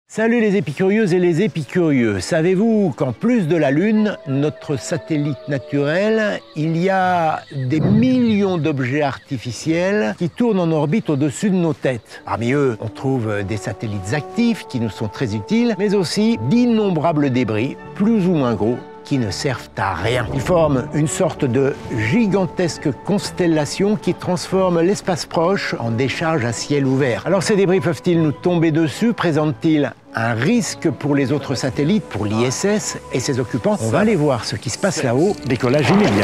Salut les épicurieuses et les épicurieux. Savez-vous qu'en plus de la Lune, notre satellite naturel, il y a des millions d'objets artificiels qui tournent en orbite au-dessus de nos têtes. Parmi eux, on trouve des satellites actifs qui nous sont très utiles, mais aussi d'innombrables débris, plus ou moins gros, qui ne servent à rien. Ils forment une sorte de gigantesque constellation qui transforme l'espace proche en décharge à ciel ouvert. Alors ces débris peuvent-ils nous tomber dessus? Présentent-ils un risque pour les autres satellites, pour l'ISS et ses occupants? On va aller voir ce qui se passe là-haut. Décollage immédiat.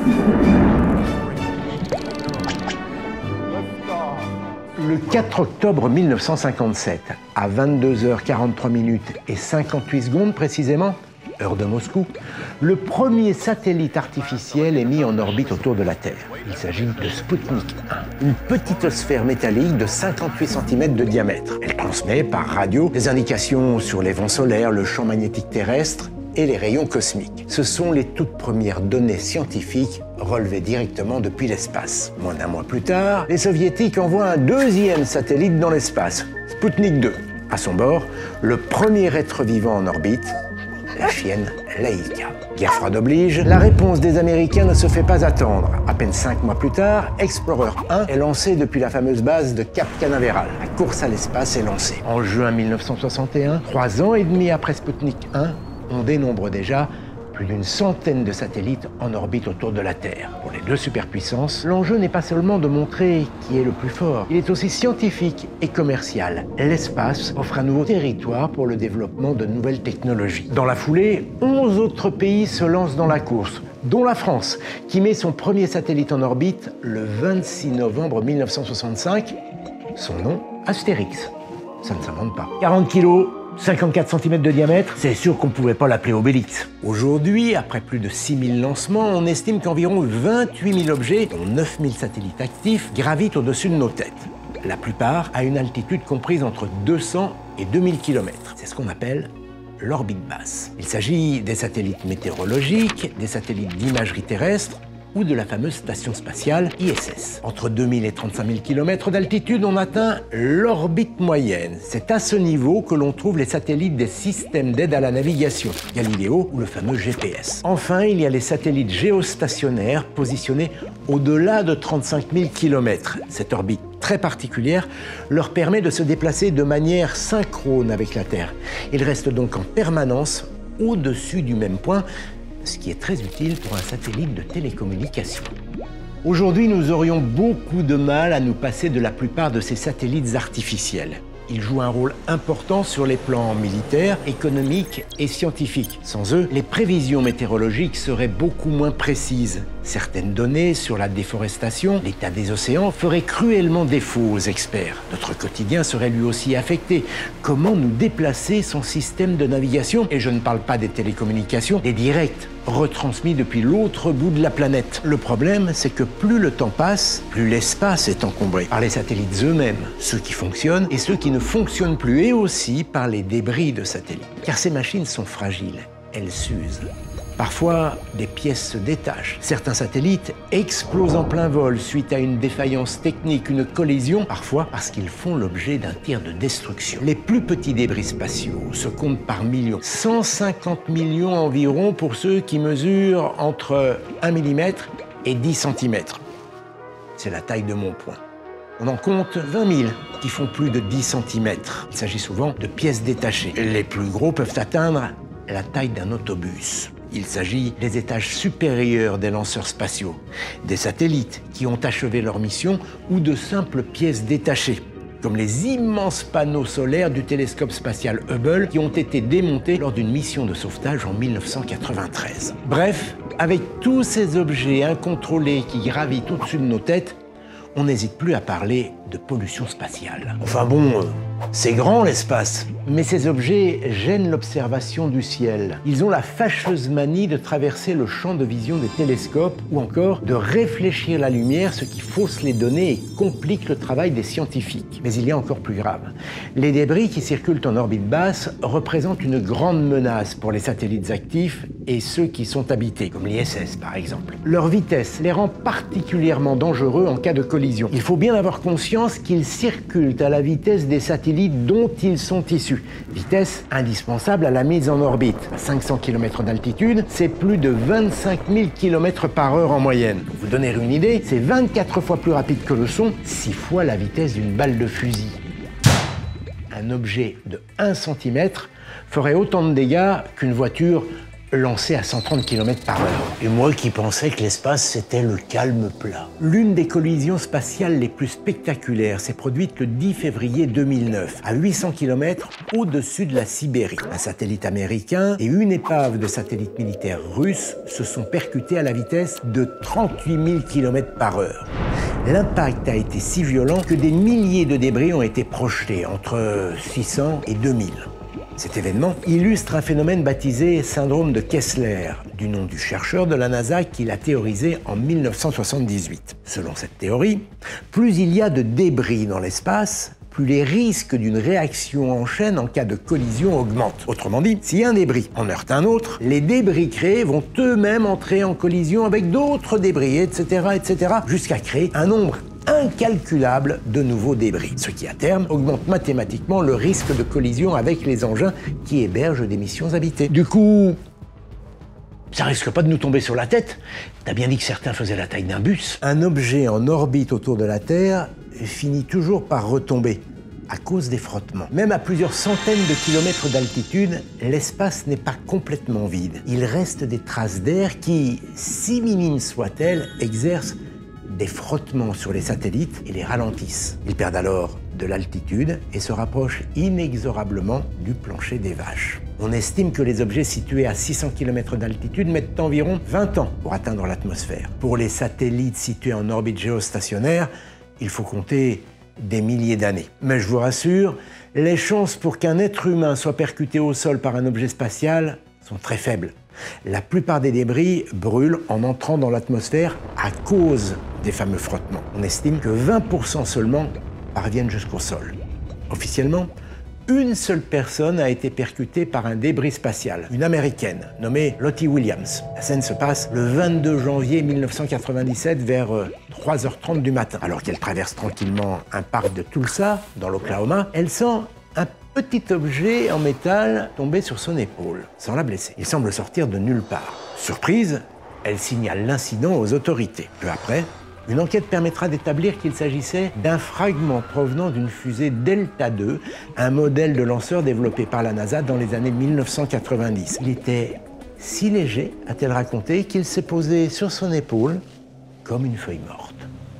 Le 4 octobre 1957, à 22h43 et 58 secondes précisément, heure de Moscou, le premier satellite artificiel est mis en orbite autour de la Terre. Il s'agit de Sputnik 1, une petite sphère métallique de 58 cm de diamètre. Elle transmet par radio des indications sur les vents solaires, le champ magnétique terrestre et les rayons cosmiques. Ce sont les toutes premières données scientifiques relevées directement depuis l'espace. Moins d'un mois plus tard, les soviétiques envoient un deuxième satellite dans l'espace, Sputnik 2. À son bord, le premier être vivant en orbite, la chienne Laika. Guerre froide oblige, la réponse des Américains ne se fait pas attendre. À peine 5 mois plus tard, Explorer 1 est lancé depuis la fameuse base de Cap Canaveral. La course à l'espace est lancée. En juin 1961, 3 ans et demi après Sputnik 1, on dénombre déjà plus d'une centaine de satellites en orbite autour de la Terre. Pour les deux superpuissances, l'enjeu n'est pas seulement de montrer qui est le plus fort, il est aussi scientifique et commercial. L'espace offre un nouveau territoire pour le développement de nouvelles technologies. Dans la foulée, 11 autres pays se lancent dans la course, dont la France, qui met son premier satellite en orbite le 26 novembre 1965. Son nom, Astérix. Ça ne s'invente pas. 40 kilos, 54 cm de diamètre, c'est sûr qu'on ne pouvait pas l'appeler Obélix. Aujourd'hui, après plus de 6000 lancements, on estime qu'environ 28 000 objets, dont 9 000 satellites actifs, gravitent au-dessus de nos têtes. La plupart à une altitude comprise entre 200 et 2000 km. C'est ce qu'on appelle l'orbite basse. Il s'agit des satellites météorologiques, des satellites d'imagerie terrestre, ou de la fameuse station spatiale ISS. Entre 2000 et 35 000 km d'altitude, on atteint l'orbite moyenne. C'est à ce niveau que l'on trouve les satellites des systèmes d'aide à la navigation, Galileo ou le fameux GPS. Enfin, il y a les satellites géostationnaires positionnés au-delà de 35 000 km. Cette orbite très particulière leur permet de se déplacer de manière synchrone avec la Terre. Ils restent donc en permanence au-dessus du même point, ce qui est très utile pour un satellite de télécommunication. Aujourd'hui, nous aurions beaucoup de mal à nous passer de la plupart de ces satellites artificiels. Ils jouent un rôle important sur les plans militaires, économiques et scientifiques. Sans eux, les prévisions météorologiques seraient beaucoup moins précises. Certaines données sur la déforestation, l'état des océans, feraient cruellement défaut aux experts. Notre quotidien serait lui aussi affecté. Comment nous déplacer sans système de navigation? Et je ne parle pas des télécommunications, des directs, retransmis depuis l'autre bout de la planète. Le problème, c'est que plus le temps passe, plus l'espace est encombré par les satellites eux-mêmes, ceux qui fonctionnent et ceux qui ne fonctionnent plus, et aussi par les débris de satellites. Car ces machines sont fragiles, elles s'usent. Parfois, des pièces se détachent. Certains satellites explosent en plein vol suite à une défaillance technique, une collision, parfois parce qu'ils font l'objet d'un tir de destruction. Les plus petits débris spatiaux se comptent par millions. 150 millions environ pour ceux qui mesurent entre 1 mm et 10 cm. C'est la taille de mon poing. On en compte 20 000 qui font plus de 10 cm. Il s'agit souvent de pièces détachées. Les plus gros peuvent atteindre la taille d'un autobus. Il s'agit des étages supérieurs des lanceurs spatiaux, des satellites qui ont achevé leur mission ou de simples pièces détachées, comme les immenses panneaux solaires du télescope spatial Hubble qui ont été démontés lors d'une mission de sauvetage en 1993. Bref, avec tous ces objets incontrôlés qui gravitent au-dessus de nos têtes, on n'hésite plus à parler de pollution spatiale. Enfin bon, c'est grand l'espace, mais ces objets gênent l'observation du ciel. Ils ont la fâcheuse manie de traverser le champ de vision des télescopes ou encore de réfléchir la lumière, ce qui fausse les données et complique le travail des scientifiques. Mais il y a encore plus grave. Les débris qui circulent en orbite basse représentent une grande menace pour les satellites actifs et ceux qui sont habités, comme l'ISS par exemple. Leur vitesse les rend particulièrement dangereux en cas de collision. Il faut bien avoir conscience qu'ils circulent à la vitesse des satellites satellites dont ils sont issus. Vitesse indispensable à la mise en orbite. À 500 km d'altitude, c'est plus de 25 000 km/h en moyenne. Pour vous donner une idée, c'est 24 fois plus rapide que le son, 6 fois la vitesse d'une balle de fusil. Un objet de 1 cm ferait autant de dégâts qu'une voiture lancée à 130 km/h. Et moi qui pensais que l'espace c'était le calme plat. L'une des collisions spatiales les plus spectaculaires s'est produite le 10 février 2009, à 800 km au-dessus de la Sibérie. Un satellite américain et une épave de satellite militaire russe se sont percutés à la vitesse de 38 000 km/h. L'impact a été si violent que des milliers de débris ont été projetés, entre 600 et 2000. Cet événement illustre un phénomène baptisé syndrome de Kessler, du nom du chercheur de la NASA qui l'a théorisé en 1978. Selon cette théorie, plus il y a de débris dans l'espace, plus les risques d'une réaction en chaîne en cas de collision augmentent. Autrement dit, si un débris en heurte un autre, les débris créés vont eux-mêmes entrer en collision avec d'autres débris, etc., jusqu'à créer un nombre incalculable de nouveaux débris, ce qui à terme augmente mathématiquement le risque de collision avec les engins qui hébergent des missions habitées. Du coup, ça risque pas de nous tomber sur la tête. T'as bien dit que certains faisaient la taille d'un bus. Un objet en orbite autour de la Terre finit toujours par retomber à cause des frottements. Même à plusieurs centaines de kilomètres d'altitude, l'espace n'est pas complètement vide. Il reste des traces d'air qui, si minimes soient-elles, exercent des frottements sur les satellites et les ralentissent. Ils perdent alors de l'altitude et se rapprochent inexorablement du plancher des vaches. On estime que les objets situés à 600 km d'altitude mettent environ 20 ans pour atteindre l'atmosphère. Pour les satellites situés en orbite géostationnaire, il faut compter des milliers d'années. Mais je vous rassure, les chances pour qu'un être humain soit percuté au sol par un objet spatial sont très faibles. La plupart des débris brûlent en entrant dans l'atmosphère à cause des fameux frottements. On estime que 20% seulement parviennent jusqu'au sol. Officiellement, une seule personne a été percutée par un débris spatial, une américaine nommée Lottie Williams. La scène se passe le 22 janvier 1997 vers 3h30 du matin. Alors qu'elle traverse tranquillement un parc de Tulsa, dans l'Oklahoma, elle sent un petit objet en métal tomber sur son épaule, sans la blesser. Il semble sortir de nulle part. Surprise, elle signale l'incident aux autorités. Peu après, une enquête permettra d'établir qu'il s'agissait d'un fragment provenant d'une fusée Delta II, un modèle de lanceur développé par la NASA dans les années 1990. Il était si léger, a-t-elle raconté, qu'il s'est posé sur son épaule comme une feuille morte.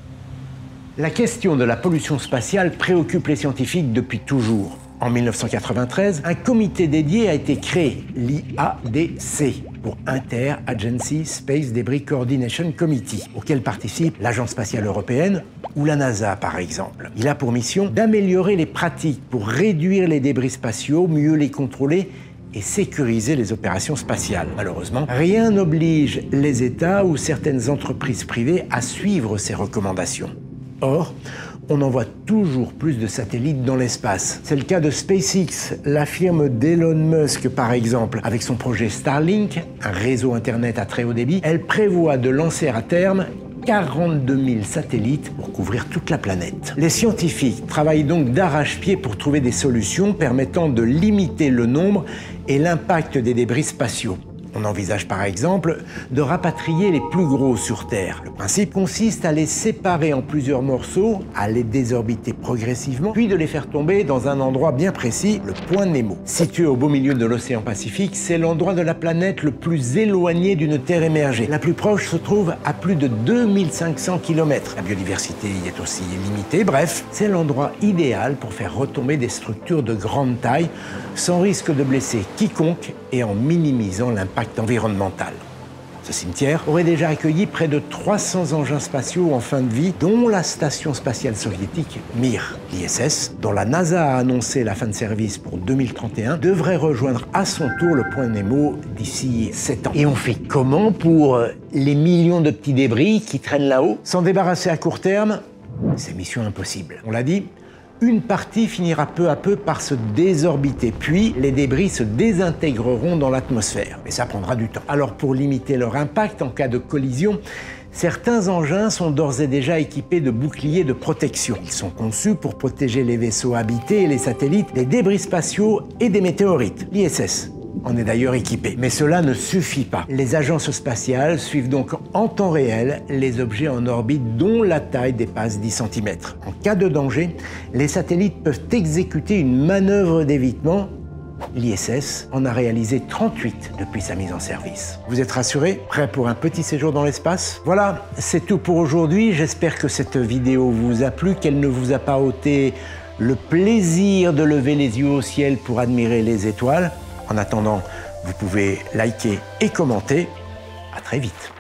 La question de la pollution spatiale préoccupe les scientifiques depuis toujours. En 1993, un comité dédié a été créé, l'IADC, pour Inter-Agency Space Debris Coordination Committee, auquel participe l'Agence spatiale européenne ou la NASA par exemple. Il a pour mission d'améliorer les pratiques pour réduire les débris spatiaux, mieux les contrôler et sécuriser les opérations spatiales. Malheureusement, rien n'oblige les États ou certaines entreprises privées à suivre ces recommandations. Or, on envoie toujours plus de satellites dans l'espace. C'est le cas de SpaceX, la firme d'Elon Musk par exemple. Avec son projet Starlink, un réseau Internet à très haut débit, elle prévoit de lancer à terme 42 000 satellites pour couvrir toute la planète. Les scientifiques travaillent donc d'arrache-pied pour trouver des solutions permettant de limiter le nombre et l'impact des débris spatiaux. On envisage par exemple de rapatrier les plus gros sur Terre. Le principe consiste à les séparer en plusieurs morceaux, à les désorbiter progressivement, puis de les faire tomber dans un endroit bien précis, le point Nemo. Situé au beau milieu de l'océan Pacifique, c'est l'endroit de la planète le plus éloigné d'une Terre émergée. La plus proche se trouve à plus de 2500 km. La biodiversité y est aussi limitée. Bref, c'est l'endroit idéal pour faire retomber des structures de grande taille, sans risque de blesser quiconque et en minimisant l'impact environnemental. Ce cimetière aurait déjà accueilli près de 300 engins spatiaux en fin de vie, dont la station spatiale soviétique Mir. L'ISS, dont la NASA a annoncé la fin de service pour 2031, devrait rejoindre à son tour le point Nemo d'ici 7 ans. Et on fait comment pour les millions de petits débris qui traînent là-haut? S'en débarrasser à court terme, c'est mission impossible. On l'a dit, une partie finira peu à peu par se désorbiter, puis les débris se désintégreront dans l'atmosphère. Mais ça prendra du temps. Alors pour limiter leur impact en cas de collision, Certains engins sont d'ores et déjà équipés de boucliers de protection. Ils sont conçus pour protéger les vaisseaux habités et les satellites des débris spatiaux et des météorites. L'ISS en est d'ailleurs équipé. Mais cela ne suffit pas. Les agences spatiales suivent donc en temps réel les objets en orbite dont la taille dépasse 10 cm. En cas de danger, les satellites peuvent exécuter une manœuvre d'évitement. L'ISS en a réalisé 38 depuis sa mise en service. Vous êtes rassurés? Prêts pour un petit séjour dans l'espace? Voilà, c'est tout pour aujourd'hui. J'espère que cette vidéo vous a plu, qu'elle ne vous a pas ôté le plaisir de lever les yeux au ciel pour admirer les étoiles. En attendant, vous pouvez liker et commenter. À très vite.